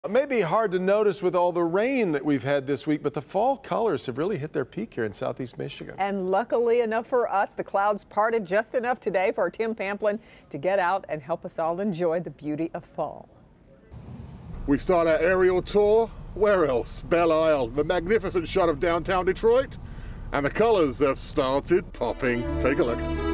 It may be hard to notice with all the rain that we've had this week, but the fall colors have really hit their peak here in southeast Michigan. And luckily enough for us, the clouds parted just enough today for Tim Pamplin to get out and help us all enjoy the beauty of fall. We start our aerial tour. Where else? Belle Isle, the magnificent shot of downtown Detroit. And the colors have started popping. Take a look.